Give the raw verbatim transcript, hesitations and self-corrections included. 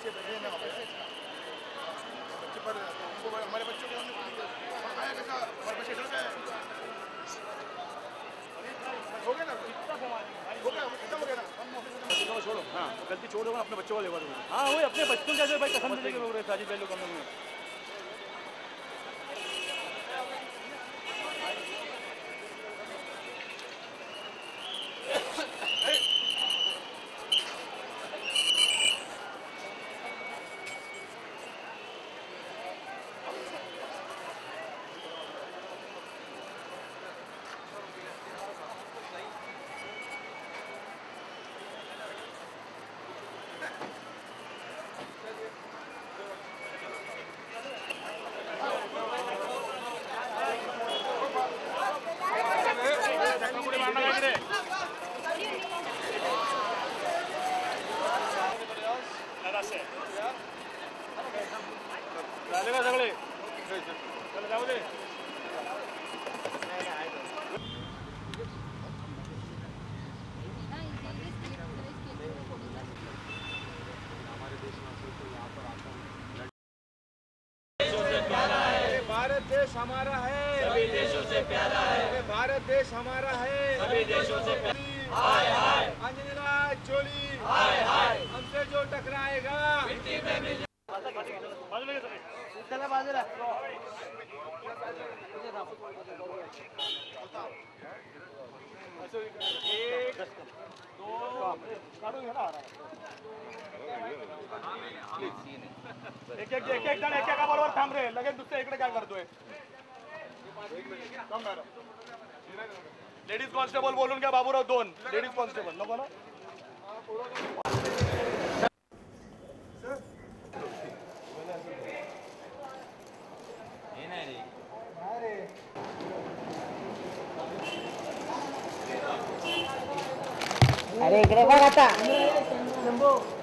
बच्चे बैठे हैं बच्चे पर हमारे बच्चों के आया कैसा हमारे बच्चे चल गए हो गया ना हो गया खत्म हो गया ना छोड़ो हाँ गलती छोड़ो अपने बच्चों को लेवा दो हाँ वही अपने बच्चों जैसे भाई कसम से लोग रहे साजिद भाई लोग हम लोग भारत देश हमारा है, सभी देशों से प्यारा है। भारत देश हमारा है, सभी देशों से प्यारा। हाय हाय अंजलिना चोली, हाय हाय हमसे जो टकराएगा मिट्टी में मिल चला बाजूला एक दो काढून घ्या ना एक एक एक एक जण एक एका बरोबर थांब रे लगेच दुसऱ्या इकडे काय करतोय लेडीज कॉन्स्टेबल बोलून घ्या बाबूराव दोन लेडीज कॉन्स्टेबल नको ना हे नाही रे अरे इकडे बघ आता